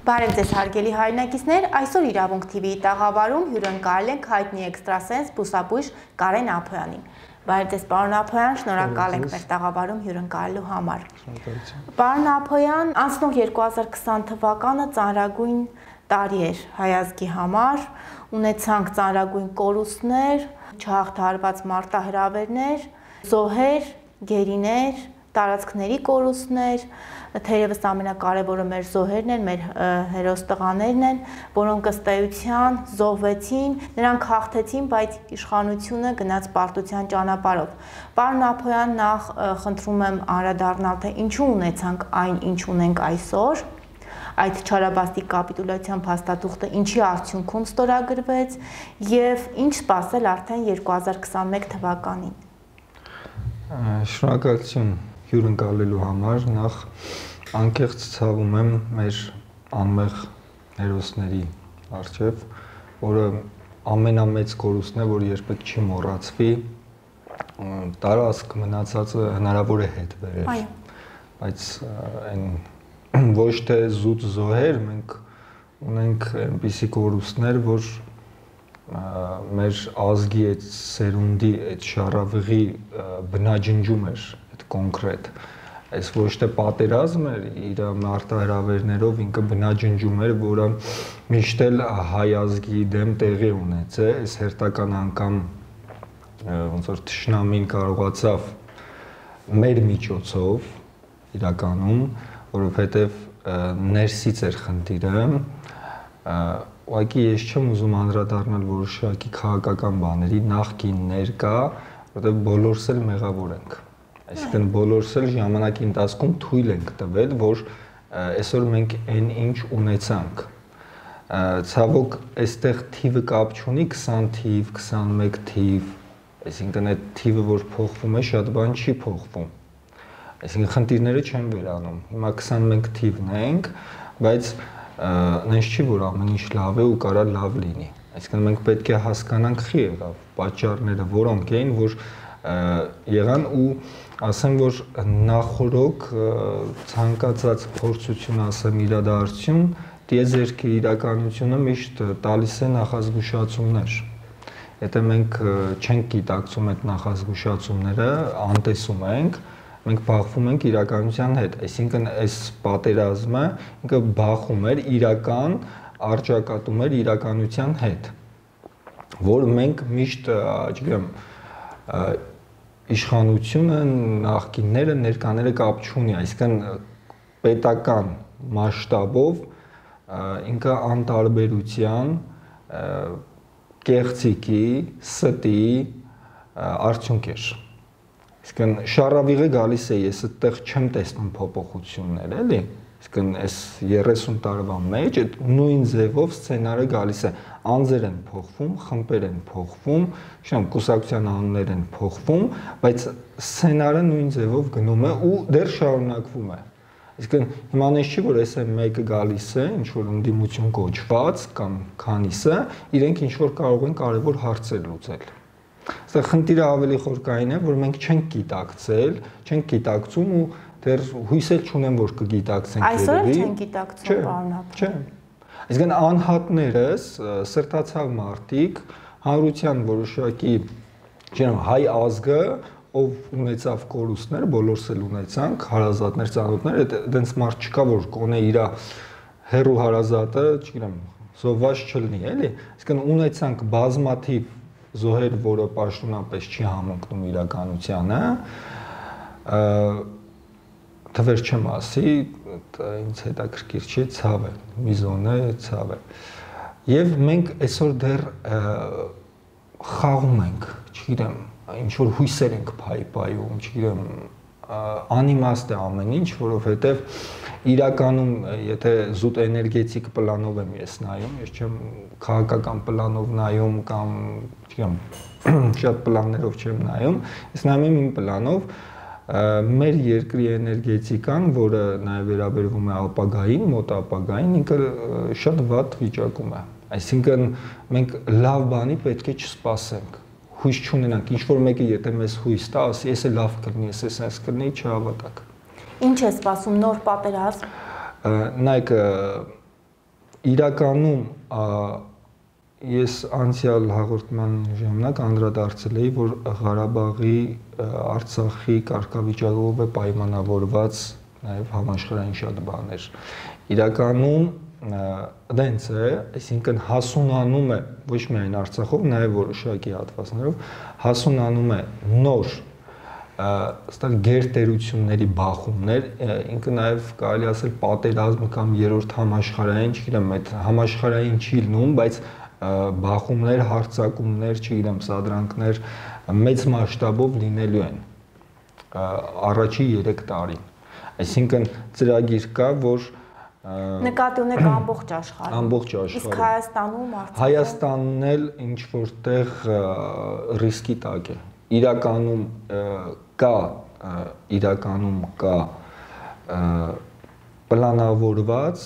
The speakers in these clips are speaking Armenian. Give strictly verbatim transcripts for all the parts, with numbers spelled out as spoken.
Բարև ձեզ հարգելի հայրենակիցներ, այսօր Իրավունք թի վիի տաղավարում հյուրընկալել ենք հայտնի էքստրասենս բուսաբույժ Կարեն Ափոյանին։ Բարև ձեզ պարոն Ափոյան, շնորհակալ ենք մեր տաղավարում հյուրընկալելու համար։ Պարոն Ափոյան, անցնող երկու հազար քսան թվականը ծանրագույն տարի էր հայ ազգի համար, ունեցանք ծանրագույն կորուստներ, չհաղթահարված մարտահրավերներ, զոհեր, գերիներ, տարածքների կորուստներ, թերևս ամենակարևորը մեր զոհերն են, մեր հերոս տղաներն են, որոնք ըստ էության զոհվեցին, նրանք հաղթեցին, բայց իշխանությունը գնաց պարտության ճանապարհով։ Պարոն Ափոյան, նախ խնդրում եմ անդրադառնալ, թե ինչու ունեցանք այն, ինչ ունենք այսօր, այդ չարաբաստիկ կապիտուլյացիան փաստաթուղթը ինչի արդյունքում ստորագրվեց եւ ինչ սպասել արդեն երկու հազար քսանմեկ թվականին։ Շնորհակալություն հյուրընկալելու համար, նախ անկեղծ ցավում եմ մեր անմեղ հերոսների առջև, որը ամենամեծ կորուստն է, որ երբեք չի մոռացվի, տարածք մնացածը հնարավոր է հետ բերել, բայց այն ոչ թե զուտ զոհեր, մենք ունենք այնպիսի կորուստներ, որ մեր ազգի այդ սերունդի, այդ շառավղի բնաջնջում էր այդ կոնկրետ, այս ոչ թե պատերազմ էր, իր մարտահրավերներով ինքը բնաջնջում էր, որը միշտ էլ հայ ազգի դեմ տեղի ունեցել, այս հերթական անգամ ոնց որ թշնամին կարողացավ մեր միջոցով իրականում, որովհետև ներսից էր խնդիրը, ուղղակի ես չեմ ուզում անդրադառնալ որոշակի քաղաքական բաների, նախկին ներկա, որովհետև բոլորս էլ մեղավոր ենք։ Այսինքն բոլորս էլ ժամանակի ընթացքում թույլ ենք տվել, որ այսօր մենք այն ինչ ունեցանք։ Ցավոք, այստեղ թիվը կապ չունի քսան թիվ, քսանմեկ թիվ, այսինքն այդ թիվը որ փոխվում է, շատ բան չի փոխվում։ Այսինքն խնդիրները չեն վերանում։ Հիմա քսանմեկ թիվն ենք, բայց այնպես չի, որ ամեն ինչ լավ է ու կարա լավ լինի։ Այսինքն մենք պետք է հասկանանք խի եղավ, պատճառները որոնք էին, որ եղան ու ասեմ, որ նախորոք ցանկացած փորձություն ասեմ իրադարձություն, դիեզերքի իրականությունը միշտ տալիս է նախազգուշացումներ։ Եթե մենք չենք գիտակցում այդ նախազգուշացումները, անտեսում ենք, մենք բախվում ենք իրականության հետ, այսինքն այս պատերազմը ինքը բախում էր իրական, առճակատում էր իրականության հետ, որ մենք միշտ, չգիտեմ, իշխանությունը, նախկինները, ներկաները կապ չունի, այսինքն պետական մասշտաբով ինքը անտարբերության, կեղծիքի, ստի արդյունք էր։ Իսկն շառավիղը գալիս է, ես այդտեղ չեմ տեսնում փոփոխություններ, էլի, իսկն այս երեսուն տարվա մեջ այդ նույն ձևով սցենարը գալիս է, անձեր են փոխվում, խմբեր են փոխվում, չնայած կուսակցության անուններ են փոխվում, բայց սցենարը նույն ձևով գնում է ու դեռ շարունակվում է։ Իսկն հիմա այնպես չի, որ այս մեկը գալիս է, ինչ որ ընդդիմություն կոչված կամ քանիսը, իրենք ինչ որ կարող են կարևոր հարցեր լուծել։ Այստեղ խնդիրը ավելի խորքային է, որ մենք չենք գիտակցել, չենք գիտակցում ու դեռ հույս էլ չունեմ, որ կգիտակցենք երևի։ Այսօր չենք գիտակցում, պարոն Ափոյան։ Չէ։ Այսինքն անհատներս, սրտացավ մարդիկ, հանրության որոշակի, չեմ, հայ ազգը, ով ունեցավ կորուստներ, բոլորս էլ ունեցանք, հարազատներ, ծանոթներ, այդպես մարդ չկա, որ կոնե իր հերու հարազատը, չգիտեմ, զոհված չլինի, էլի։ Այսինքն ունեցանք բազմաթիվ զոհեր, որը պաշտոնապես չի համընկնում իրականությանը, թվեր չեմ ասի, ինձ հետաքրքիր չի, ցավ է, մի զոնը ցավ է։ Եվ մենք այսօր դեռ խաղում ենք, չգիտեմ, ինչ որ հույսեր ենք փայփայում, չգիտեմ, անիմաստ է ամեն ինչ, որովհետև իրականում, եթե զուտ էներգետիկ պլանով եմ ես նայում, ես չեմ քաղաքական պլանով նայում կամ, չգիտեմ, շատ պլաններով չեմ նայում, ես նայում եմ իմ պլանով, մեր երկրի էներգետիկան, որը նաև վերաբերվում է ապագային, մոտ ապագային, ինքը շատ վատ վիճակում է։ Այսինքն մենք լավ բանի պետք է չսպասենք, հույս չունենանք, ինչ որ մեկը եթե մեզ հույս տա, ասի, ես է լավ կլինի, ես է սենց կլինի, չհավատակ։ Ինչ է սպասում, նոր պատերազմ։ Նայեք, իրականում ես անցյալ հաղորդման ժամանակ անդրադարձել էի, որ Ղարաբաղի, Արցախի կարգավիճակով է պայմանավորված նաև համաշխարհային շատ բաներ։ Իրականում դենց է, այսինքն հասունանում է ոչ միայն Արցախով, նաև որոշակի հատվածներով հասունանում է նոր ստան գերտերությունների բախումներ, ինքը նաև կարելի ասել պատերազմ կամ երրորդ համաշխարհային, չգիտեմ, այդ համաշխարհային չի լինում, բայց բախումներ, հարձակումներ, չգիտեմ, սադրանքներ մեծ մասշտաբով լինելու են առաջի երեք տարին։ Այսինքն ծրագիր կա, որ նկատի ունեք ամբողջ աշխարհում։ Ամբողջ աշխարհում։ Իսկ Հայաստանում, Արցախում։ Հայաստանն էլ ինչ որտեղ ռիսկի տակ է։ Իրականում կա, իրականում կա պլանավորված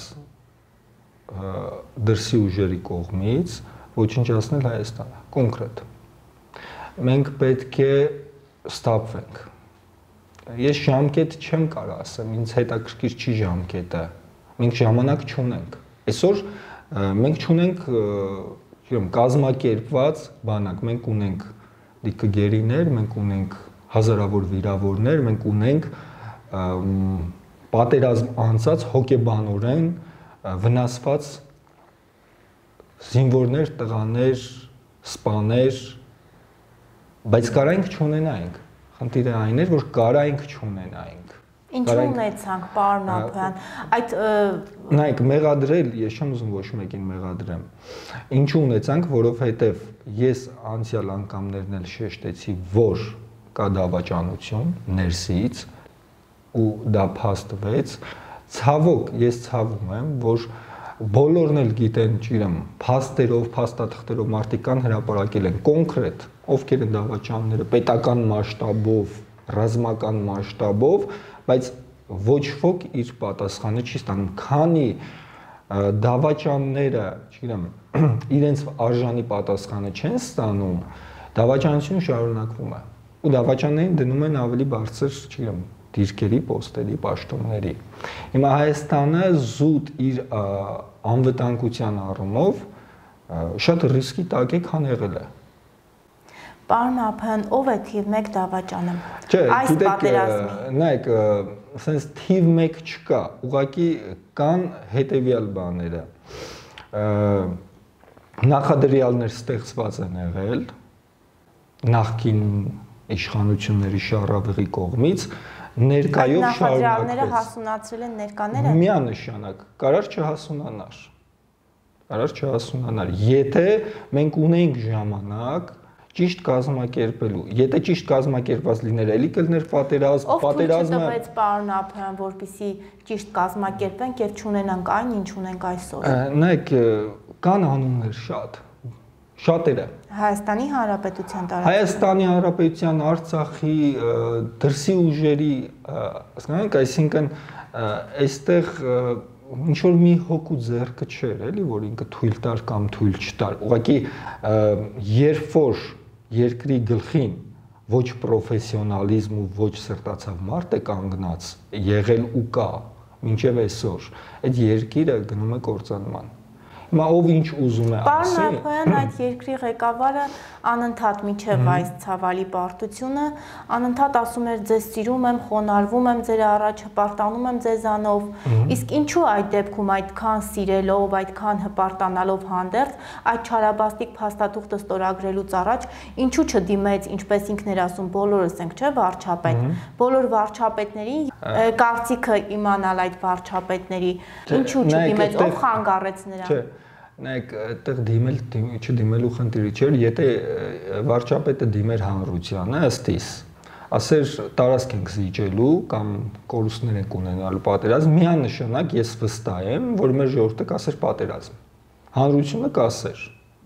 դրսի ուժերի կողմից ոչնչացնել Հայաստանը, կոնկրետ։ Մենք պետք է ստապվենք։ Ես ժամկետ չեմ կարող ասեմ, ինձ հետաքրքիր չի ժամկետը։ Մենք ժամանակ չունենք։ Այսօր մենք չունենք, չգիտեմ, կազմակերպված բանակ, մենք ունենք դիկգերիներ, մենք ունենք հազարավոր վիրավորներ, մենք ունենք պատերազմ անցած հոգեբանորեն վնասված զինվորներ, տղաներ, սպաներ, բայց կարայինք չունենայինք։ Խնդիրը այն էր, որ կարայինք չունենայինք։ Ինչու ունեցանք, պարոն Աբրահյան, այդ նայեք, մեղադրել, ես չեմ ուզում ոչ մեկին մեղադրեմ։ Ինչու ունեցանք, որովհետև ես անցյալ անգամներն էլ շեշտեցի, որ կա դավաճանություն ներսից ու դա փաստվեց։ Ցավոք, ես ցավում եմ, որ բոլորն էլ գիտեն, չգիտեմ, փաստերով, փաստաթղթերով մարդիկ կան հրապարակել են կոնկրետ, ովքեր են դավաճանները պետական մասշտաբով, ռազմական մասշտաբով, բայց ոչ ոք իր պատասխանը չի ստանում, քանի դավաճանները, չգիտեմ, իրենց արժանի պատասխանը չեն ստանում, դավաճանությունը շարունակվում է։ Ու դավաճաններին դնում են ավելի բարձր, չգիտեմ, դիրքերի, պոստերի, պաշտոնների։ Հիմա Հայաստանը զուտ իր անվտանգության առումով շատ ռիսկի տակ է, քան եղել է։ Պարոն Աբրահյան, ով է թիվ մեկ դավաճանը։ Այս պատերազմի։ Նայեք, sense թիվ մեկ չկա, ուղղակի կան հետևյալ բաները։ Նախադրյալներ ստեղծված են եղել նախկին իշխանությունների շարավղի կողմից, ներկայով շարունակվեց։ Նախադրյալները հասունացրել են ներկաները։ Միանշանակ, կարար չհասունանար։ Կարար չհասունանար։ Եթե մենք ունենք ժամանակ ճիշտ կազմակերպելու։ Եթե ճիշտ կազմակերպված լիներ, էլի կլներ պատերազմ, պատերազմը։ Ով թույլ չտվեց, պարոն Աբրահյան, որպեսզի ճիշտ կազմակերպենք եւ չունենանք այն, ինչ ունենք այսօր։ Նայեք, կան անուններ շատ։ Շատերը։ Հայաստանի Հանրապետության տարածքում։ Հայաստանի Հանրապետության, Արցախի, դրսի ուժերի, հասկանանք, այսինքն այստեղ ինչ որ մի հոգու ձեռքը չէր, էլի, որ ինքը թույլ տար կամ թույլ չտար։ Ուղղակի երբ որ երկրի գլխին ոչ պրոֆեսիոնալիզմ ու ոչ սրտացավ մարդ է կանգնած, եղել ու կա մինչև այսօր, այդ երկիրը գնում է կործանման։ Հիմա ով ինչ ուզում է ասի։ Պարոն Աբրահյան, այդ երկրի ղեկավարը անընդհատ միջև այս ցավալի պարտությունը, անընդհատ ասում էր ձեզ սիրում եմ, խոնարհվում եմ ձեր առաջ, հպարտանում եմ ձեզանով։ Իսկ ինչու այդ դեպքում այդքան սիրելով, այդքան հպարտանալով հանդերձ, այդ չարաբաստիկ փաստաթուղթը ստորագրելուց առաջ, ինչու չդիմեց, ինչպես ինքն էր ասում, բոլորս ենք, չէ՞, վարչապետ։ Բոլոր վարչապետների կարծիքը իմանալ այդ վարչապետների, ինչու չդիմեց, ով խանգարեց նրան։ Նայեք, այդտեղ դիմել, չդիմելու խնդիրը չէր, եթե վարչապետը դիմեր հանրությանը, ըստ իս, ասեր տարածք ենք զիջելու կամ կորուստներ ենք ունենալու պատերազմ, միանշանակ ես վստահ եմ, որ մեր ժողովուրդը կասեր պատերազմ։ Հանրությունը կասեր,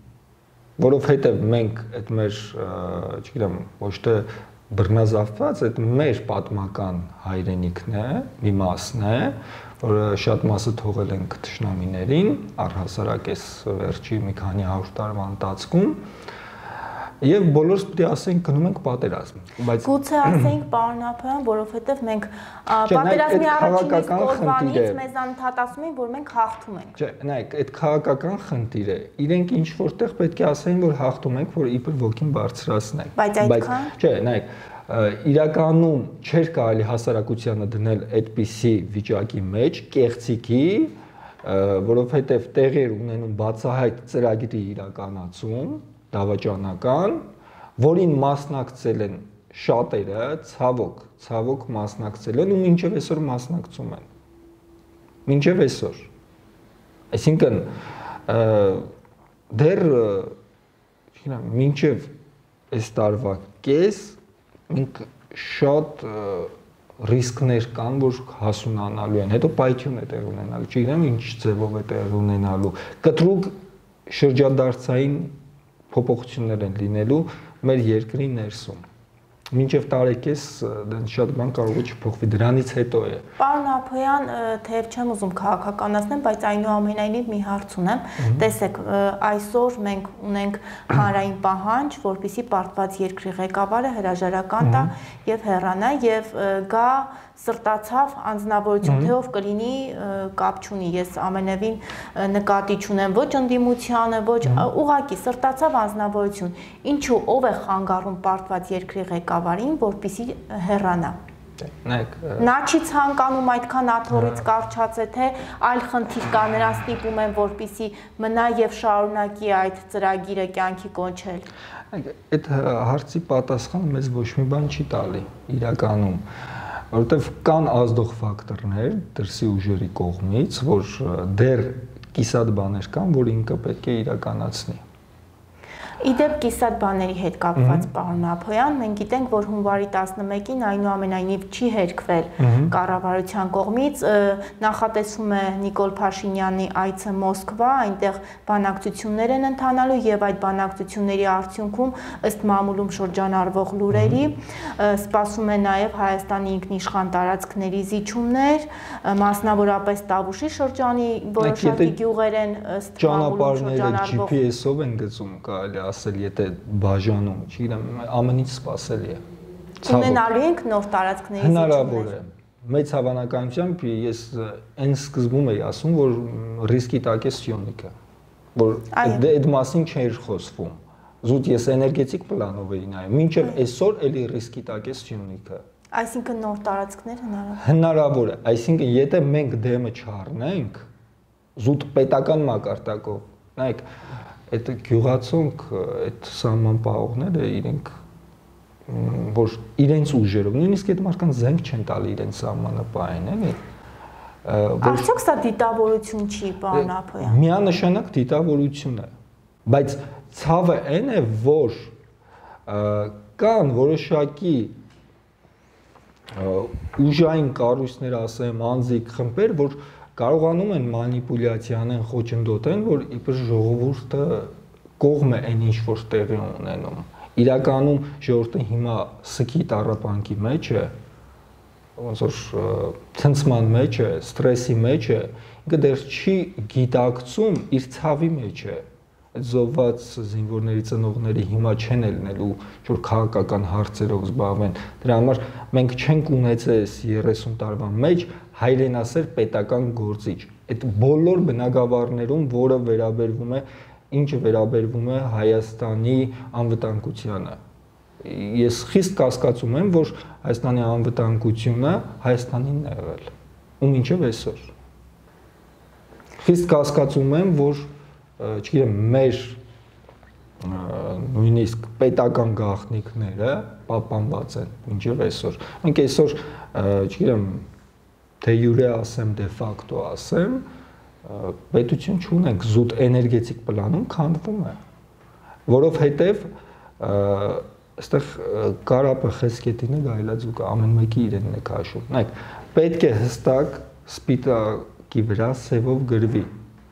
որովհետև մենք այդ մեր, չգիտեմ, ոչ թե բռնազավթված, այդ մեր պատմական հայրենիքն է, մի մասն է, որը շատ մասը թողել ենք թշնամիներին, առհասարակ այս վերջի մի քանի հարյուր տարվա ընթացքում, Եվ բոլորս պետք է ասենք գնում ենք պատերազմ, բայց գուցե ասենք պարոն Ափոյան, որովհետև մենք պատերազմի առաջին օրվանից մեզ անդադասում են, որ մենք հաղթում ենք։ Չէ, նայեք, այդ քաղաքական խնդիր է։ Իրենք ինչ որտեղ պետք է ասեն, որ հաղթում ենք, որ իբր ոգին բարձրացնենք։ Բայց այդքան։ Չէ, նայեք, իրականում չէր կարելի հասարակությանը դնել այդպիսի վիճակի մեջ, կեղծիքի, որովհետև տեղեր ունենում բացահայտ ծրագրի իրականացում, դավաճանական, որին մասնակցել են շատերը, ցավոք, ցավոք մասնակցել են ու մինչև այսօր մասնակցում են։ Մինչև այսօր։ Այսինքն դեռ չգիտեմ, մինչև այս տարվա կես մենք շատ ռիսկներ կան, որ հասունանալու են, հետո պայթյուն է տեղ ունենալու, չգիտեմ ինչ ձևով է տեղ ունենալու, կտրուկ շրջադարձային փոփոխություններ են լինելու մեր երկրի ներսում։ Մինչև տարեկես դեռ շատ բան կարող է չփոխվի, դրանից հետո է։ Պարոն Ափոյան, թեև չեմ ուզում քաղաքականացնեմ, բայց այնուամենայնիվ մի հարց ունեմ։ Տեսեք, այսօր մենք ունենք հանրային պահանջ, որպեսզի պարտված երկրի ղեկավարը հրաժարական տա եւ հեռանա եւ գա սրտացավ անձնավորություն, թե ով կլինի կապ չունի, ես ամենևին նկատի չունեմ ոչ ընդդիմությանը, ոչ ուղղակի սրտացավ անձնավորություն, ինչու ով է խանգարում պարտված երկրի ղեկավարին, որպեսզի հեռանա։ Նա չի ցանկանում այդքան աթոռից կարճած է, թե այլ խնդիր կա, նրան ստիպում են, որպեսզի մնա եւ շարունակի այդ ծրագիրը կյանքի կոչել։ Այդ հարցի պատասխանը մեզ ոչ մի բան չի տալի իրականում, որովհետև կան ազդող ֆակտորներ դրսի ուժերի կողմից, որ դեռ կիսատ բաներ կան, որ ինքը պետք է իրականացնի։ Իդեպ կիսատ բաների հետ կապված պարոն Ափոյան, մենք գիտենք, որ հունվարի տասնմեկին այնուամենայնիվ չի հերքվել կառավարության կողմից, նախատեսվում է Նիկոլ Փաշինյանի այցը Մոսկվա, այնտեղ բանակցություններ են ընթանալու եւ այդ բանակցությունների արդյունքում ըստ մամուլում շրջանառվող լուրերի սպասվում է նաեւ Հայաստանի ինքնիշխան տարածքների զիջումներ, մասնավորապես Տավուշի շրջանի որոշակի գյուղեր են ըստ մամուլում շրջանառվող Ջ P S-ով են գծում, կարելի ասել, եթե բաժանում, չգիտեմ, ամենից սպասելի է։ Ունենալու ենք նոր տարածքների հնարավոր է։ Մեծ հավանականությամբ ես այն սկզբում էի ասում, որ ռիսկի տակ է Սյունիքը, որ այդ մասին չէր խոսվում։ Զուտ ես էներգետիկ պլանով էի նայում, մինչև այսօր էլի ռիսկի տակ է Սյունիքը։ Այսինքն նոր տարածքներ հնարավոր։ Հնարավոր է, այսինքն եթե մենք դեմը չառնենք, զուտ պետական մակարդակով, նայեք, այդ գյուղացոնք, այդ սահման պահողները իրենք որ իրենց ուժերով, նույնիսկ այդ մարդկանց զենք չեն տալի իրենց սահմանը պահեն, էլի։ Արդյոք սա դիտավորություն չի, պարոն Ափոյան։ Միանշանակ դիտավորություն է, բայց ցավը այն է, որ կան որոշակի ուժային կառույցներ, ասեմ, անձիկ խմբեր, որ կարողանում են մանիպուլյացիա անեն, խոչընդոտեն, որ իբր ժողովուրդը կողմ է այն ինչ որ տեղի ունենում։ Իրականում ժողովուրդը հիմա սքի տառապանքի մեջ է, ոնց որ ցնցման մեջ է, ստրեսի մեջ է, ինքը դեռ չի գիտակցում իր ցավի մեջ է։ Այդ զոհված զինվորների ծնողների հիմա չեն ելնելու որ քաղաքական հարցերով զբաղվեն։ Դրա համար մենք չենք ունեցել երեսուն տարվա մեջ հայրենասեր պետական գործիչ։ Այդ բոլոր բնակավարներում, որը վերաբերվում է, ինչը վերաբերվում է Հայաստանի անվտանգությանը։ Ես խիստ կասկածում եմ, որ Հայաստանի անվտանգությունը Հայաստանին է եղել։ Ու մինչև այսօր։ Խիստ կասկածում եմ, որ չգիտեմ, մեր նույնիսկ պետական գաղտնիքները պահպանված են մինչև այսօր։ Մենք այսօր, չգիտեմ, թե յուրե ասեմ, դե ֆակտո ասեմ, պետություն չունենք, զուտ էներգետիկ պլանում քանդվում է, որովհետև այստեղ կարապը խեցկետինը գայլաձուկը ամեն մեկի իրենն է քաշում։ Նայեք, պետք է հստակ սպիտակի վրա սևով գրվի։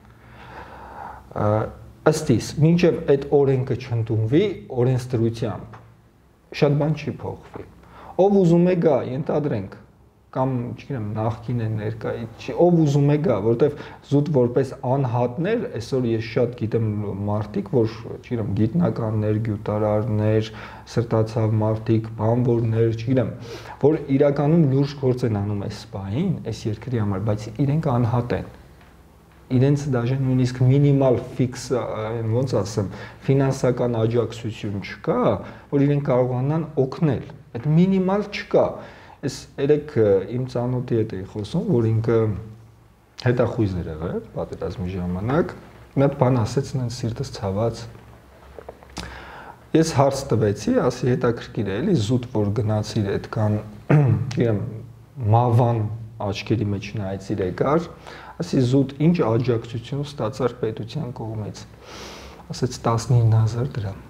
Ըստ իս, մինչև այդ օրենքը չընդունվի օրենսդրությամբ, շատ բան չի փոխվի։ Ով ուզում է գա, ենթադրենք, կամ, չգիտեմ, նախկին է ներկայից, ով ուզում է գա, որովհետև զուտ որպես անհատներ, այսօր ես շատ գիտեմ մարդիկ, որ, չգիտեմ, գիտնականներ, գյուտարարներ, սրտացավ մարդիկ, բանվորներ, չգիտեմ, որ իրականում լուրջ գործ են անում այս սպային, այս երկրի համար, բայց իրենք անհատ են։ Իրենց դաժե նույնիսկ մինիմալ ֆիքս, ոնց ասեմ, ֆինանսական աջակցություն չկա, որ իրենք կարողանան օգնել։ Այդ մինիմալ չկա։ Ես երեք իմ ծանոթի հետ էի խոսում, որ ինքը հետախույզ էր եղել պատերազմի ժամանակ, մի հատ բան ասեց, ինձ սիրտս ցաված։ Ես հարց տվեցի, ասի հետաքրքիր է, էլի զուտ որ գնացիր այդքան, չգիտեմ, մավան աչքերի մեջ նայեցիր եկար, ասի զուտ ինչ աջակցություն ստացար պետության կողմից։ Ասեց տասնինը հազար դրամ։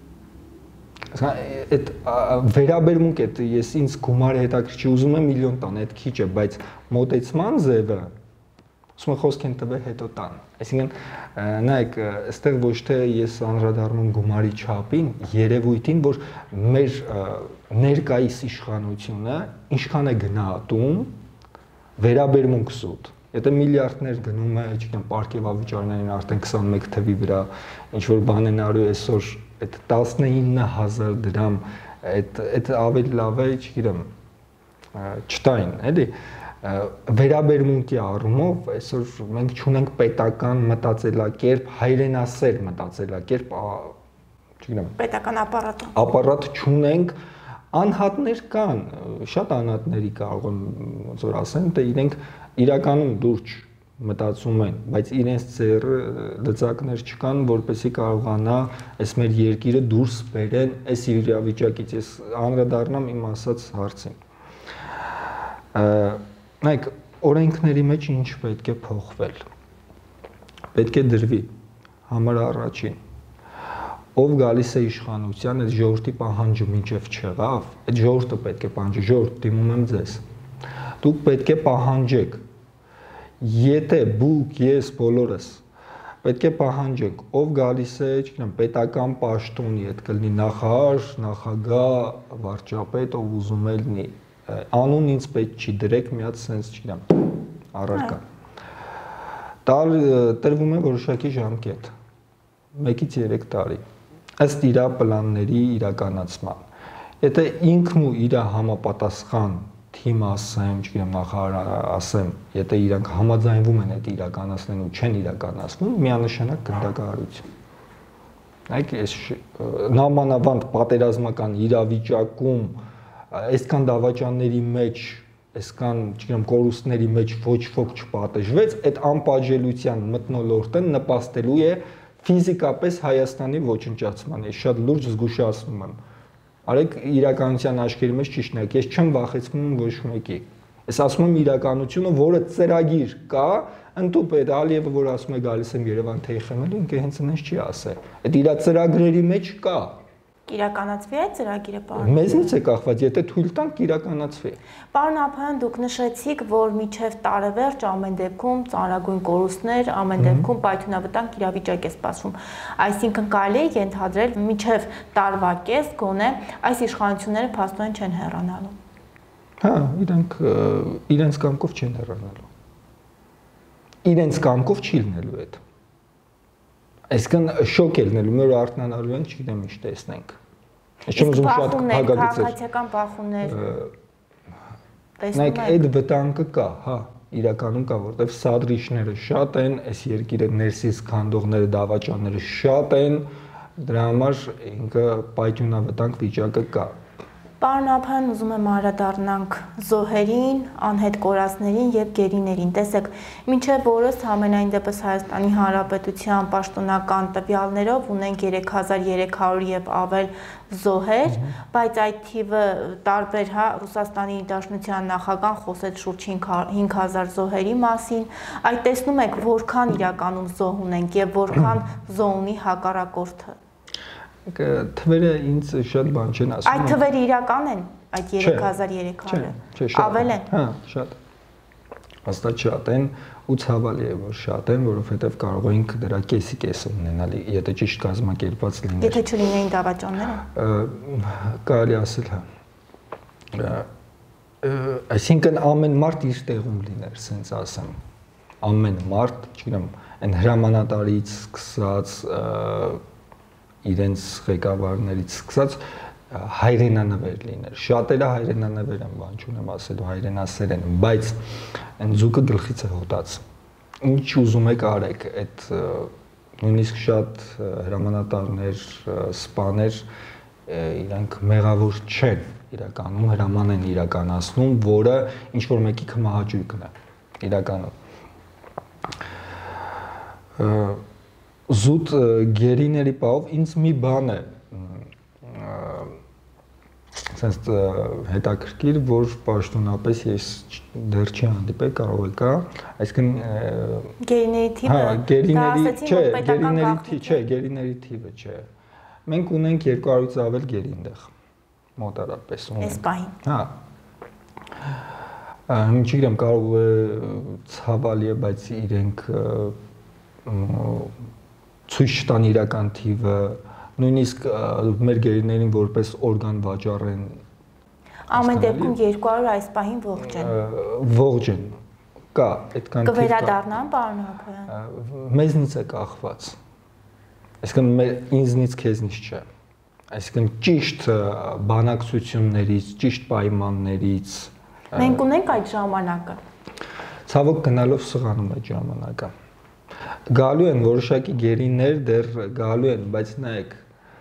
Այդ վերաբերմունք է, ես ինձ գումարը հետաքրքիր ուզում եմ միլիոն տան, այդ քիչ է, բայց մոտեցման ձևը ասում եմ խոսք են տվել հետո տան։ Այսինքն, նայեք, այստեղ ոչ թե ես անդրադառնում եմ գումարի չափին, երևույթին, որ մեր ներկայիս իշխանությունը ինչքան է գնահատում վերաբերմունք զուտ։ Եթե միլիարդներ գնում է, չգիտեմ, պարգևավճարներին արդեն քսանմեկ թվի վրա ինչ որ բան են արու այսօր այդ տասնինը հազար դրամ, այդ այդ ավելի լավ է, չգիտեմ, չտային, էլի վերաբերմունքի առումով այսօր մենք չունենք պետական մտածելակերպ, հայրենասեր մտածելակերպ, չգիտեմ, պետական ապարատ։ Ապարատ չունենք, անհատներ կան, շատ անհատների կարող եմ ոնց որ ասեմ, թե իրենք իրականում դուրջ մտածում են, բայց իրենց ծերը լծակներ չկան, որպեսզի կարողանա այս մեր երկիրը դուրս բերեն այս իրավիճակից։ Ես անդրադառնամ իմ ասած հարցին։ Նայեք, օրենքների մեջ ինչ պետք է փոխվել։ Պետք է դրվի համար առաջին։ Ով գալիս է իշխանության, այդ ժողովրդի պահանջը մինչև չեղավ, այդ ժողովուրդը պետք է պահանջի, ժողովուրդ դիմում եմ ձեզ։ Դուք պետք է պահանջեք։ Եթե դուք, ես, բոլորս պետք է պահանջենք, ով գալիս է, չգիտեմ, պետական պաշտոնի, այդ կլինի նախարար, նախագահ, վարչապետ, ով ուզում է լինի, անուն ինձ պետք չի դրեք մի հատ sense, չգիտեմ, առարկա։ Տրվում է որոշակի ժամկետ, մեկից երեք տարի, ըստ իր պլանների իրականացման։ Եթե ինքն ու իր համապատասխան թիմ ասեմ, չգիտեմ, նախարար ասեմ, եթե իրանք համաձայնվում են այդ իրականացնեն ու չեն իրականացնում, միանշանակ գնդակահարություն։ Նայեք, այս նամանավանդ պատերազմական իրավիճակում, այսքան դավաճանների մեջ, այսքան, չգիտեմ, կորուստների մեջ ոչ ոք չպատժվեց, այդ անպատժելիության մթնոլորտը նպաստելու է ֆիզիկապես Հայաստանի ոչնչացմանը։ Ես շատ լուրջ զգուշացնում եմ։ Արեք իրականության աչքերի մեջ ճիշտն է, ես չեմ վախեցնում ոչ մեկի։ Ես ասում եմ իրականությունը, որը ծրագիր կա, ընդհանուր Ալիևը, որ ասում է գալիս եմ Երևան թեյ խմելու, ինքը հենց այնպես չի ասել։ Այդ իր ծրագրերի մեջ կա։ Կիրականացվի այդ ծրագիրը, պարոն։ Մեզնից է կախված, եթե թույլ տանք, կիրականացվի։ Պարոն Ափայան, դուք նշեցիք, որ մինչև տարեվերջ ամեն դեպքում ծանրագույն կորուստներ, ամեն դեպքում պայթյունավտանգ իրավիճակ է սպասվում։ Այսինքն կարելի է ենթադրել, մինչև տարվա կես գոնե այս իշխանությունները փաստորեն չեն հեռանալու։ Հա, իրենք իրենց կամքով չեն հեռանալու։ Իրենց կամքով չի լինելու այդ։ Այսքան շոկ է լինելու, մեր արթնանալու են, չգիտեմ ինչ տեսնենք։ Ես չեմ ուզում շատ հագագծել։ Քաղաքացիական բախումներ տեսնում եք։ Նայեք, այդ վտանգը կա, հա, իրականում կա, որտեվ սադրիչները շատ են, այս երկիրը ներսից քանդողները, դավաճանները շատ են, դրա համար ինքը պայթյունավտանգ վիճակը կա։ Պարոն Ափայան, ուզում եմ անդրադառնանք զոհերին, անհետ կորածներին եւ գերիներին։ Տեսեք, մինչեւ օրս ամենայն դեպս Հայաստանի Հանրապետության պաշտոնական տվյալներով ունենք երեք հազար երեք հարյուր եւ ավել զոհեր, բայց այդ թիվը տարբեր, հա, Ռուսաստանի Դաշնության նախագահան խոսեց շուրջ հինգ հազար զոհերի մասին։ Այդ տեսնում եք, որքան իրականում զոհ ունենք եւ որքան զոհ ունի հակառակորդը։ Թվերը ինձ շատ բան չեն ասում։ Այդ թվերը իրական են, այդ երեք հազար երեք հարյուրը։ Ավել են։ Հա, շատ։ Հաստատ շատ են, ու ցավալի է, որ շատ են, որովհետև կարող ենք դրա կեսի կեսը ունենալ, եթե ճիշտ կազմակերպված լիներ։ Եթե չլինեին դավաճանները։ Կարելի ասել, հա։ Այսինքն ամեն մարդ իր տեղում լիներ, ասենց ասեմ։ Ամեն մարդ, չգիտեմ, այն հրամանատարից սկսած իրենց ղեկավարներից սկսած հայրենանվեր լիներ։ Շատերը հայրենանվեր են, բան չունեմ ասելու, հայրենասեր են, բայց այն ձուկը գլխից է հոտած։ Ինչ ուզում եք արեք, այդ նույնիսկ շատ հրամանատարներ, սպաներ իրանք մեղավոր չեն իրականում, հրաման են իրականացնում, որը ինչ-որ մեկի քմահաճույքն է իրականում։ Զուտ գերիների պահով ինձ մի բան է sense հետաքրքիր, որ պաշտոնապես ես դեռ չի հանդիպել, կարող է կա, այսինքն գերիների թիվը, հա, գերիների, չէ, գերիների թիվը, չէ, գերիների թիվը չէ։ Մենք ունենք երկու հարյուրից ավել գերի այնտեղ մոտարապես ունենք։ Այս պահին։ Հա։ Չգիտեմ, կարող է ցավալի է, բայց իրենք ցույց տան իրական թիվը, նույնիսկ մեր գերիներին որպես օրգան վաճառեն։ Ամեն դեպքում երկու հարյուր այս պահին ողջ են։ Ողջ են։ Կա, այդքան թիվ կա։ Կվերադառնան, պարոն Հակոյան։ Մեզնից է կախված։ Այսինքն ինձնից քեզնից չէ։ Այսինքն ճիշտ բանակցություններից, ճիշտ պայմաններից մենք ունենք այդ ժամանակը։ Ցավոք գնալով սղանում այդ ժամանակը։ Գալու են որոշակի գերիներ, դեռ գալու են, բայց նայեք,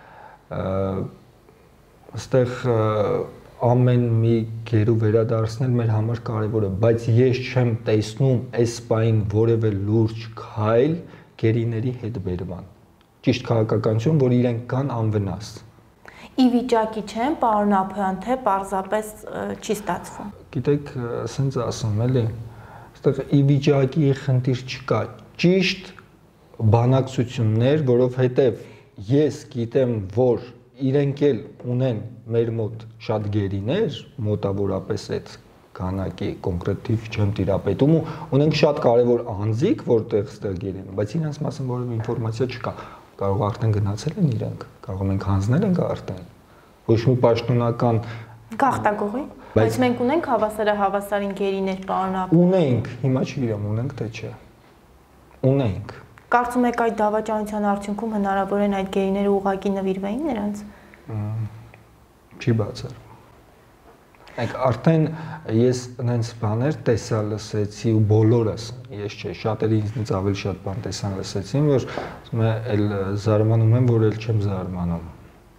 այստեղ ամեն մի գերու վերադարձնել մեր համար կարևոր է, բայց ես չեմ տեսնում այս պահին որևէ լուրջ քայլ գերիների հետ բերման։ Ճիշտ քաղաքականություն, որ իրենք կան անվնաս։ Ի վիճակի չեն, պարոն Ափոյան, թե պարզապես չի ստացվում։ Գիտեք, ասենց ասում էլի, այստեղ ի վիճակի խնդիր չկա, ճիշտ բանակցություններ, որովհետև ես գիտեմ, որ իրենք էլ ունեն մեր մոտ շատ գերիներ, մոտավորապես այդ քանակի կոնկրետ թիվ չեմ տիրապետում ու ունենք շատ կարևոր անձիկ, որտեղ ստեղ գերին, բայց իրենց մասին որևէ ինֆորմացիա չկա։ Կարող արդեն գնացել են իրենք, կարող մենք հանձնել ենք արդեն։ Ոչ մի պաշտոնական գաղտագողի, բայց մենք ունենք հավասարահավասարին գերիներ, պարոն Ափոյան։ Ունենք, հիմա չգիտեմ, ունենք թե չէ։ Ունենք։ Կարծում եք այդ դավաճանության արդյունքում հնարավոր են այդ գերիները ուղղակի նվիրվեին նրանց։ Չի բացառ։ Այդ արդեն ես այնց բաներ տեսա, լսեցի ու բոլորս, ես չէ, շատերը ինձնից ավելի շատ բան տեսան, լսեցին, որ ասում եմ, էլ զարմանում եմ, որ էլ չեմ զարմանում։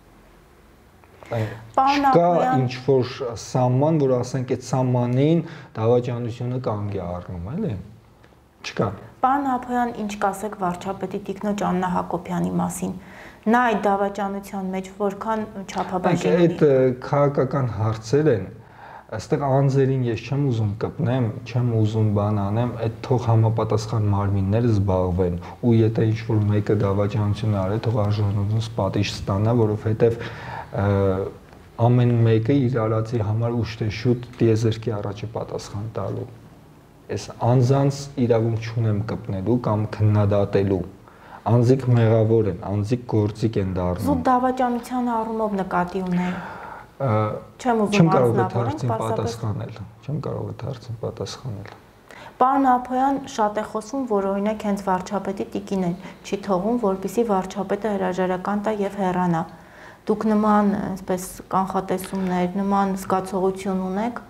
Չկա ինչ-որ սահման, որ ասենք այդ սահմանին դավաճանությունը կանգ է առնում, էլի։ Չկա։ Պարոն Ափոյան, ինչ կասեք վարչապետի տիկնոջ Աննա Հակոբյանի մասին։ Նա այդ դավաճանության մեջ որքան չափաբաժին ունի։ Այդ քաղաքական հարցեր են, այստեղ անձերին ես չեմ ուզում կպնեմ, չեմ ուզում բան անեմ, այդ թող համապատասխան մարմինները զբաղվեն ու եթե ինչ-որ մեկը դավաճանություն արի, թող արժանունց պատիժ ստանա, որովհետև ամեն մեկը իր արածի համար ուշտեշուտ տիեզերքի առաջ է պատասխան տալու։ Ես անձանց իրավունք չունեմ կպնելու կամ քննադատելու։ Անձիկ մեղավոր են, անձիկ գործիք են դառնում։ Զուտ դավաճանության առումով նկատի ունեն։ Չեմ ուզում հարցին պատասխանել։ Չեմ կարող այդ հարցին պատասխանել։ Պարոն Ափոյան, շատ է խոսում, որ օրինակ հենց վարչապետի տիկին են, չի թողում, որպեսզի վարչապետը հրաժարական տա եւ հեռանա։ Դուք նման, այսպես կանխատեսումներ, նման զգացողություն ունեք։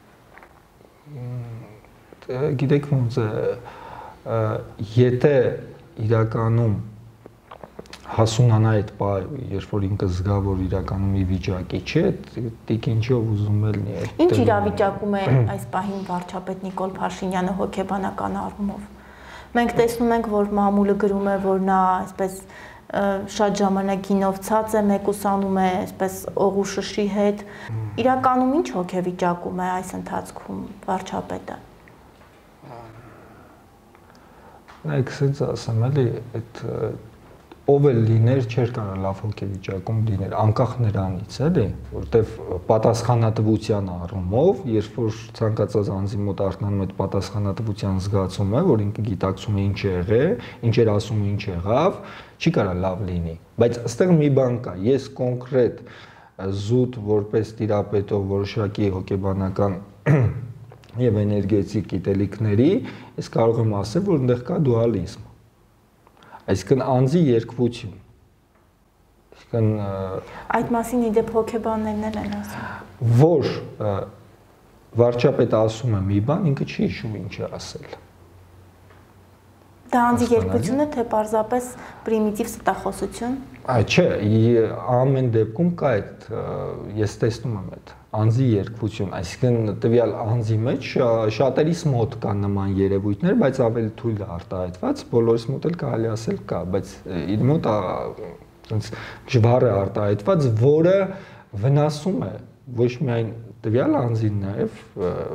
Գիտեք ոնց է, եթե իրականում հասունանա այդ պահը, երբ որ ինքը զգա, որ իրականում ի վիճակի չէ, տիկինչով ուզում էլ նի։ Ինչ իրավիճակում է այս պահին վարչապետ Նիկոլ Փաշինյանը հոգեբանական առումով։ Մենք տեսնում ենք, որ մամուլը գրում է, որ նա այսպես շատ ժամանակ գինովցած է, մեկուսանում է այսպես օղուշշի հետ։ Իրականում ինչ հոգեվիճակում է այս ընթացքում վարչապետը։ Նայեք, ասենց ասեմ, էլի, այդ ով էլ լիներ, չէր կարող լավ հոգեվիճակում լիներ, անկախ նրանից, էլի, որտեվ պատասխանատվության առումով, երբ որ ցանկացած անձի մոտ արթնանում այդ պատասխանատվության զգացումը, որ ինքը գիտակցում է ինչ եղել, ինչեր ասում, ինչ եղավ, չի կարող լավ լինի։ Բայց այստեղ մի բան կա, ես կոնկրետ զուտ որպես տիրապետող որոշակի հոգեբանական եւ էներգետիկ գիտելիքների, ես կարող եմ ասել, որ այնտեղ կա դուալիզմ։ Այսինքն անձի երկվություն։ Այսինքն այդ մասին իդեպ հոգեբաններն են ասում։ Որ վարչապետը ասում է մի բան, ինքը չի հիշում ինչ է ասել։ Դա անձի երկվություն է, թե պարզապես պրիմիտիվ ստախոսություն։ Այ չէ, ամեն դեպքում կա այդ, ես տեսնում եմ այդ անձի երկվություն, այսինքն տվյալ անձի մեջ շատերիս մոտ կան նման երևույթներ, բայց ավելի թույլ արտահայտված, բոլորիս մոտ էլ կարելի ասել կա, բայց իր մոտ այնց ժվար է արտահայտված, որը վնասում է ոչ միայն տվյալ անձին, նաև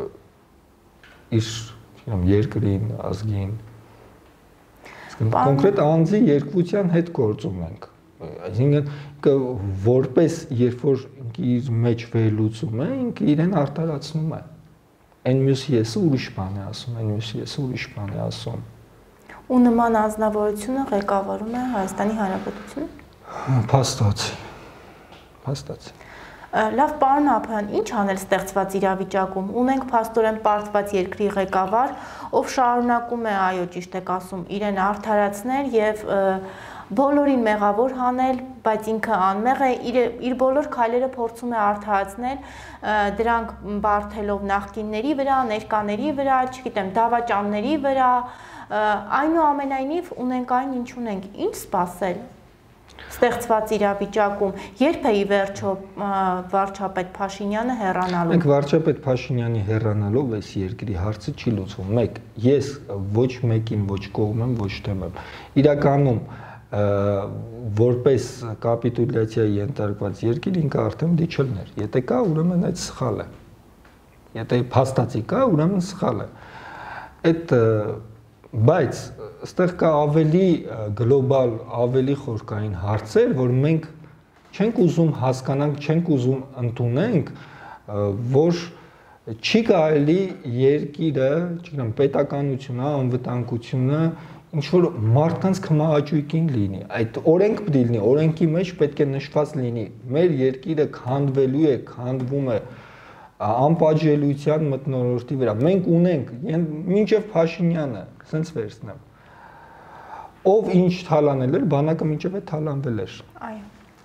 իր երկրին, ազգին, կոնկրետ անձի երկվության հետ գործում ենք։ Այսինքն որպես երբ որ իր մեջ վերլուծում է, ինքը իրեն արտարացնում է։ Այն մյուս եսը ուրիշ բան է ասում, այն մյուս եսը ուրիշ բան է ասում։ Ու նման անձնավորությունը ղեկավարում է Հայաստանի Հանրապետությունը։ Փաստացի։ Փաստացի։ Լավ, պարոն Ափոյան, ինչ անել ստեղծված իրավիճակում։ Ունենք փաստորեն պարտված երկրի ղեկավար, ով շարունակում է, այո, ճիշտ եք ասում, իրեն արդարացնել եւ բոլորին մեղավոր հանել, բայց ինքը անմեղ է, իր, իր բոլոր քայլերը փորձում է արդարացնել, դրանք բարթելով նախկինների վրա, ներկաների վրա, չգիտեմ, դավաճանների վրա, այնուամենայնիվ ունենք այն, ինչ ունենք, ինչ սպասել ստեղծված իրավիճակում, երբ է ի վերջո վարչապետ Փաշինյանը հեռանալու։ Մենք վարչապետ Փաշինյանի հեռանալով այս երկրի հարցը չի լուծվում։ Մեկ, ես ոչ մեկին ոչ կողմ եմ, ոչ թեմ եմ։ Իրականում որպես կապիտուլյացիայի ենթարկված երկիր ինքը արդեն դիչելներ։ Եթե կա, ուրեմն այդ սխալ է։ Եթե փաստացի կա, ուրեմն սխալ է։ Այդ բայց այստեղ կա ավելի գլոբալ, ավելի խորքային հարցեր, որ մենք չենք ուզում հասկանանք, չենք ուզում ընդունենք, որ չի կարելի երկիրը, չգիտեմ, պետականությունը, անվտանգությունը ինչ որ մարդկանց քմահաճույքին լինի։ Այդ օրենք պետք է լինի, օրենքի մեջ պետք է նշված լինի։ Մեր երկիրը քանդվելու է, քանդվում է անպատժելիության մթնոլորտի վրա։ Մենք ունենք մինչև Փաշինյանը, ասենց վերցնեմ։ Ով ինչ թալանել էր, բանակը մինչև է թալանվել էր։ Այո։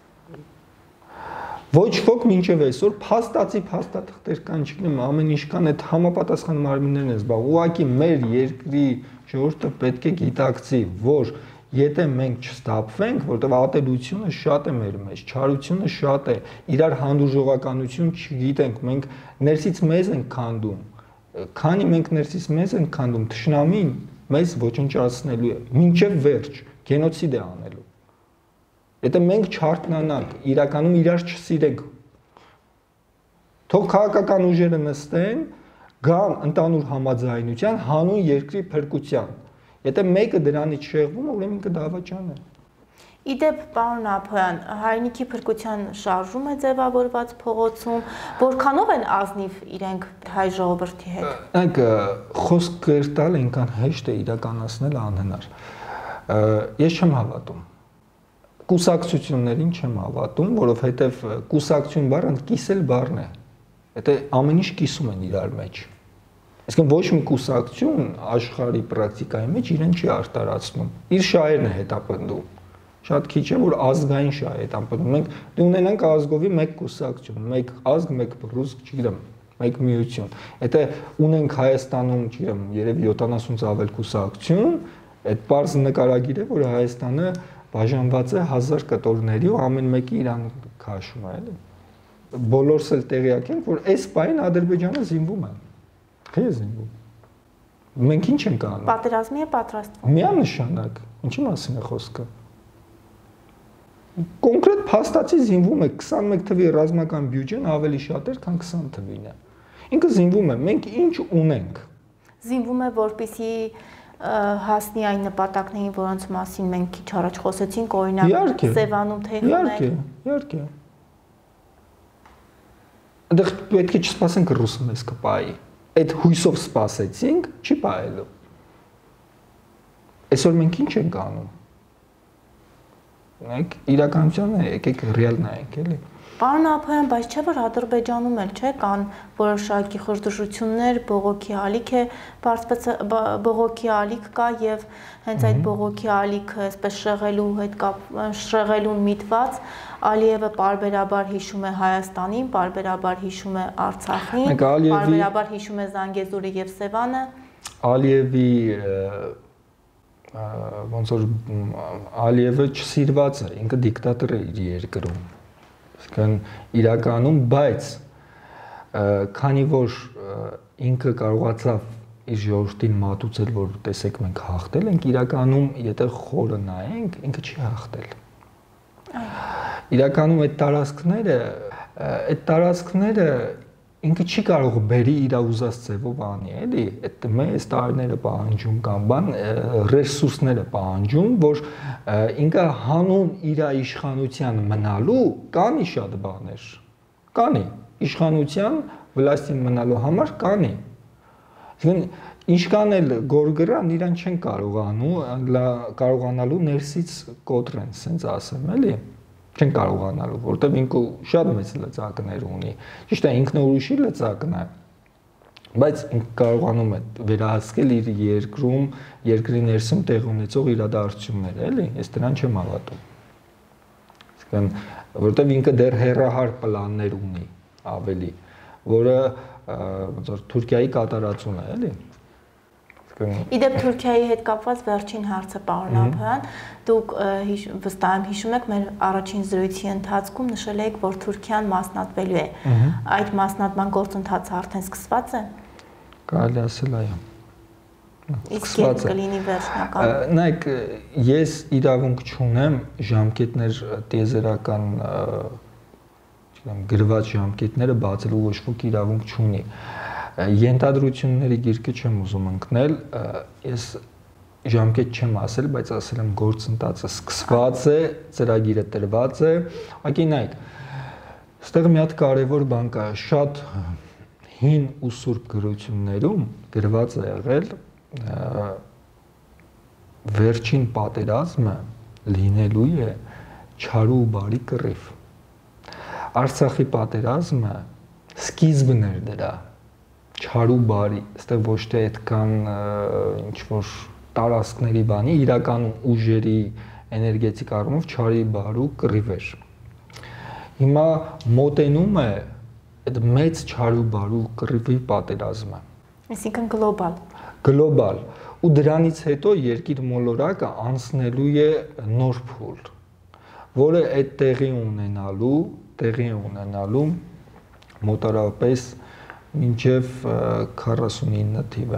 Ոչ ոք մինչև այսօր փաստացի փաստաթղթեր կան, չգիտեմ, ամեն ինչ կան, այդ համապատասխան մարմիններն են զբաղվում։ Ուղղակի մեր երկրի ժողովուրդը պետք է գիտակցի, որ եթե մենք չստապվենք, որտեղ ատելությունը շատ է մեր մեջ, չարությունը շատ է, իրար հանդուրժողականություն չգիտենք, մենք ներսից մեզ ենք քանդում։ Քանի մենք ներսից մեզ ենք քանդում, թշնամին մեզ ոչնչացնելու է, մինչև վերջ, գենոցիդ է անելու։ Եթե մենք չարթնանանք, իրականում իրար չսիրենք, թող քաղաքական ուժերը նստեն, գան ընդհանուր համաձայնության, հանուն երկրի փրկության։ Եթե մեկը դրանից շեղվում է, ուրեմն ինքը դավաճան է։ Իդեպ, պարոն Ափոյան, հայրենիքի փրկության շարժում է ձևավորված փողոցում, որքանով են ազնիվ իրենք հայ ժողովրդի հետ։ Այնք խոսք կերտալ այնքան հեշտ է, իրականացնել անհնար։ Ես չեմ հավատում։ Կուսակցություններին չեմ հավատում, որովհետև կուսակցություն բառը կիսել բառն է։ Եթե ամեն ինչ կիսում են իրար մեջ։ Այսինքն ոչ մի կուսակցություն աշխարհի պրակտիկայի մեջ իրեն չի արտարացնում։ Իր շահերն է հետապնդում։ Շատ քիչ է, որ ազգային շահ է հետապնդում։ Մենք դու ունենանք ազգովի մեկ կուսակցություն, մեկ ազգ, մեկ բռուսկ, չգիտեմ, մեկ միություն։ Եթե ունենք Հայաստանում, չգիտեմ, երևի յոթանասունից ավել կուսակցություն, այդ պարզ նկարագիր է, որ Հայաստանը բաժանված է հազար կտորների ու ամեն մեկը իրան քաշում է, էլի։ Բոլորս էլ տեղյակ ենք, որ այս պայն Ադրբեջանը զինվում է։ Թե է զինվում։ Մենք ինչ ենք անում։ Պատերազմի է պատրաստվում։ Միանշանակ, ինչի մասին է խոսքը։ Կոնկրետ փաստացի զինվում է քսանմեկ թվի ռազմական բյուջեն ավելի շատ էր, քան քսան թվին է։ Ինքը զինվում է, մենք ինչ ունենք։ Զինվում է, որպեսզի հասնի այն նպատակներին, որոնց մասին մենք քիչ առաջ խոսեցինք, օրինակ Սևանում թեյ ունենք։ Իհարկե, իհարկե։ Այնտեղ պետք է չսպասենք ռուսը մեզ կպայի։ Այդ հույսով սպասեցինք, չի պայելու։ Այսօր մենք ինչ ենք անում։ Մենք իրականությունը եկեք ռեալ նայենք, էլի։ Պարոն Ափոյան, բայց չէ՞ որ Ադրբեջանում էլ չէ կան որոշակի խրդժություններ, բողոքի ալիք է, բողոքի ալիք կա եւ հենց այդ բողոքի ալիքը այսպես շեղելու հետ կապ շեղելուն միտված Ալիևը պարբերաբար հիշում է Հայաստանին, պարբերաբար հիշում է Արցախին, պարբերաբար հիշում է Զանգեզուրը եւ Սևանը։ Ալիևի ոնց որ Ալիևը չսիրված է, ինքը դիկտատոր է իր երկրում։ Իսկան իրականում, բայց քանի որ ինքը կարողացավ իր ժողովրդին մատուցել, որ տեսեք մենք հաղթել ենք, իրականում եթե խորը նայենք, ինքը չի հաղթել։ Իրականում այդ տարածքները, այդ տարածքները ինքը չի կարող բերի իր ուզած ձևով անի, էլի, այդ մեծ տարիները պահանջում կամ բան ռեսուրսները պահանջում, որ ինքը հանուն իր իշխանության մնալու կանի շատ բաներ, կանի իշխանության վլաստին մնալու համար կանի։ Այսինքն ինչքան էլ գորգրան իրան չեն կարողանու, կարողանալու ներսից կոտրեն, ասենց ասեմ, էլի։ Չեն կարողանալու, որտեղ ինքը շատ մեծ լծակներ ունի։ Ճիշտ է, ինքն ուրիշի լծակն է, բայց ինքը կարողանում է վերահսկել իր երկրում, երկրի ներսում տեղ ունեցող իրադարձությունները, էլի, ես դրան չեմ հավատում։ Իսկան, որտեղ ինքը դեռ հեռահար պլաններ ունի ավելի, որը ոնց որ Թուրքիայի կատարածուն է, էլի։ Իդեպ Թուրքիայի հետ կապված վերջին հարցը, պարոն Ափոյան, դուք վստահ եմ հիշում եք մեր առաջին զրույցի ընթացքում նշել եք, որ Թուրքիան մասնատվելու է։ Այդ մասնատման գործընթացը արդեն սկսված է։ Կարելի ասել, այո։ Իսկ երբ կլինի վերջնական։ Նայեք, ես իրավունք չունեմ ժամկետներ տիեզերական, չգիտեմ, գրված ժամկետները բացելու ոչ ոք իրավունք չունի։ Ենթադրությունների գիրկը չեմ ուզում ընկնել, ես ժամկետ չեմ ասել, բայց ասել եմ գործընթացը սկսված է, ծրագիրը տրված է, ակի նայեք, ստեղ մի հատ կարևոր բան կա, շատ հին ու սուրբ գրություններում գրված է եղել վերջին պատերազմը լինելու է չարու ու բարի կռիվ։ Արցախի պատերազմը սկիզբն էր դրա չարու բարի, այստեղ ոչ թե այդքան ինչ որ տարածքների բանի, իրականում ուժերի էներգետիկ առումով չարի բարու կռիվ էր։ Հիմա մոտենում է այդ մեծ չարու բարու կռիվի պատերազմը։ Այսինքն գլոբալ։ Գլոբալ։ Ու դրանից հետո երկիր մոլորակը անցնելու է նոր փուլ, որը այդ տեղի ունենալու, տեղի ունենալու մոտավորապես մինչև քառասունինը թիվը։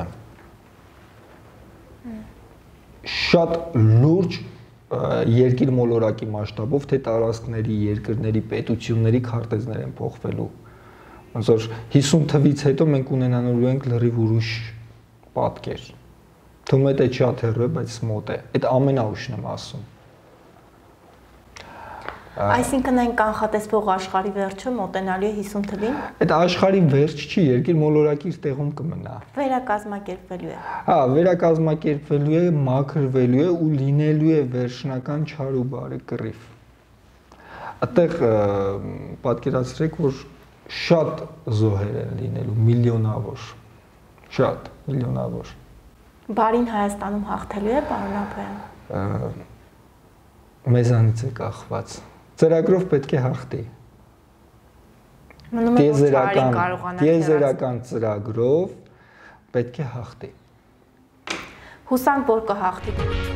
Շատ լուրջ երկիր մոլորակի մասշտաբով, թե տարածքների, երկրների, պետությունների քարտեզներ են փոխվելու։ Ոնց որ հիսուն թվից հետո մենք ունենալու ենք լրիվ ուրիշ պատկեր։ Թվում է թե շատ հեռու է, բայց մոտ է։ Այդ ամենաուշն եմ ասում։ Այսինքն այն կանխատեսվող աշխարհի վերջը մոտենալու է հիսուն թվին։ Այդ աշխարհի վերջ չի, երկիր մոլորակի իր տեղում կմնա։ Վերակազմակերպվելու է։ Հա, վերակազմակերպվելու է, մաքրվելու է ու լինելու է վերջնական չար ու բարի կռիվ։ Այդտեղ պատկերացրեք, որ շատ զոհեր են լինելու, միլիոնավոր։ Շատ, միլիոնավոր։ Բարին Հայաստանում հաղթելու է, պարոն Ափոյան։ Մեզանից է կախված։ Ծրագրով պետք է հաղթի։ Մնում է որ չարին կարողանա։ Տիեզերական ծրագրով պետք է հաղթի։ Հուսանք, որ կհաղթի։